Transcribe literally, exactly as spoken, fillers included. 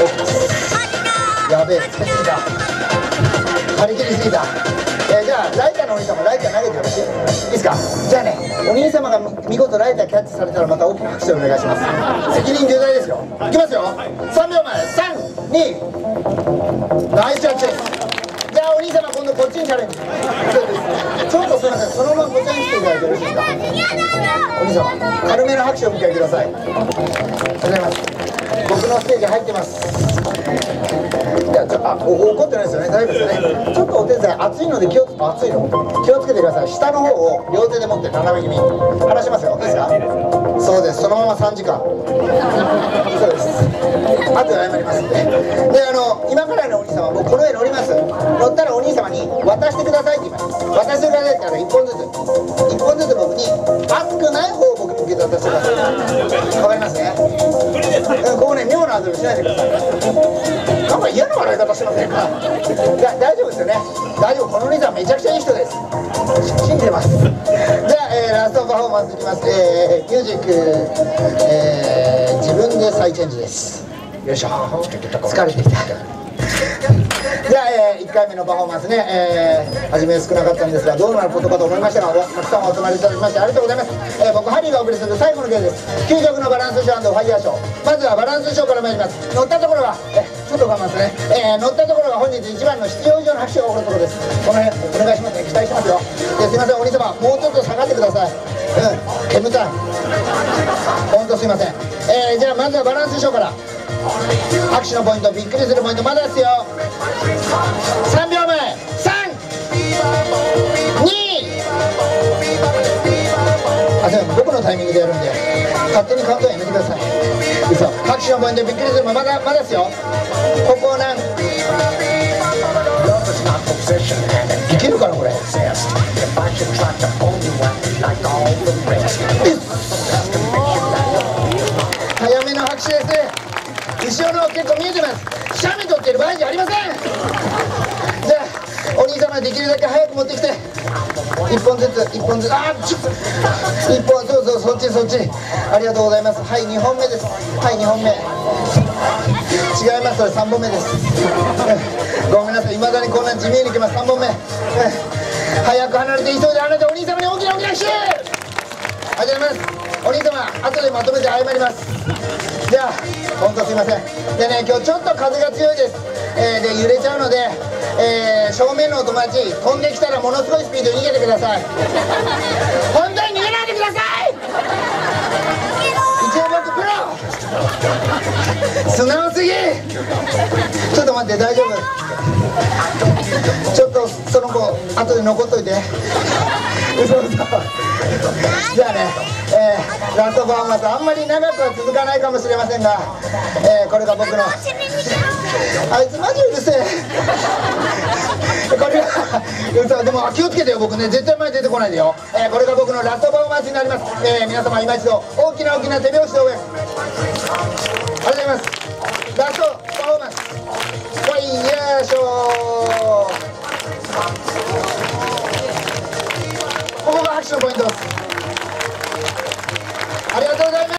やべえ、つけすぎた。張り切りすぎた。えー、じゃあライターのお兄様、ライター投げてよろしいいいですか。じゃあね、お兄様が見事ライターキャッチされたらまた大きな拍手をお願いします。責任重大ですよ。いきますよ。さんびょうまえ、さん、に、ナイスキャッチ。じゃあお兄様、今度こっちにチャレンジ。そうですね、ちょっとすみません、そのままこちらに来ていただいてよろしいですか。お兄様、軽めの拍手をお迎えください。ありがとうございます。僕のステージ入ってます。いや、ちょあお怒ってないですよね。大丈夫ですよね。ちょっとお手伝い熱いので気をつ熱いの気をつけてください。下の方を両手で持って斜め気味離しますよ。いいですか。そうです。そのままさんじかん。そうです。後で謝りますんで。で、あの今からのお兄様、僕この上乗ります。乗ったらお兄様に渡してくださいって言います。渡してくださいって言ったらいっぽんずついっぽんずつ僕に熱くない方を僕に受け渡してください。わかりますね。ここね、妙なアドリブしないでください。なんか嫌な笑い方してませんか。だ大丈夫ですよね。大丈夫。このお兄さんめちゃくちゃいい人です。信じてます。じゃあ、えー、ラストパフォーマンスいきます。えー、ミュージック、えー、自分で再チェンジです。よいしょ。疲れてきた。じゃあ、えー、いっかいめのパフォーマンスね、えー、初め少なかったんですがどうなることかと思いましたが、たくさんお集まりいただきましてありがとうございます。えー、僕ハリーがお送りする最後のゲームです。究極のバランスショー&ファイヤーショー。まずはバランスショーから参ります。乗ったところはえちょっと我慢ですね、えー、乗ったところが本日一番の必要以上の拍手を送るところです。この辺お願いしますね。期待してますよ。えー、すいませんお兄様、もうちょっと下がってください。うん、煙たい。ほんとすいません。えー、じゃあまずはバランスショーから。拍手のポイント、びっくりするポイントまだですよ。さんびょうまえ、さん、に、あ、すいません、僕のタイミングでやるんで勝手にカウントはやめてください。嘘。拍手のポイント、びっくりするまだまだですよ。ここなんいけるかなこれ。早めの拍手です。後ろの結構見えてます。写メ撮ってる場合じゃありません。じゃあお兄様できるだけ早く持ってきていっぽんずついっぽんずつあっちょっといっぽん、そうそう、そっちそっち。ありがとうございます。はい、にほんめです。はい、にほんめ違います。それさんぼんめですごめんなさい、いまだにこんな地味にいきます。さんぼんめ早く離れて急いで離れてお兄様に大きな大きな拍手。ありがとうございます。お兄様後でまとめて謝ります。じゃあ本当すいません。でね、今日ちょっと風が強いです。えー、で揺れちゃうので、えー、正面のお友達飛んできたらものすごいスピード逃げてください本当に逃げないでください。一応僕プロ素直すぎ。ちょっと待って、大丈夫。ちょっとその子後で残っといて嘘嘘。じゃあね、えー、ラストパフォーマンスあんまり長くは続かないかもしれませんが、えー、これが僕のあいつマジうるせえこれは嘘。でも気をつけてよ、僕ね絶対前出てこないでよ。えー、これが僕のラストパフォーマンスになります。えー、皆様今一度大きな大きな手拍子で応援ありがとうございます。ラスト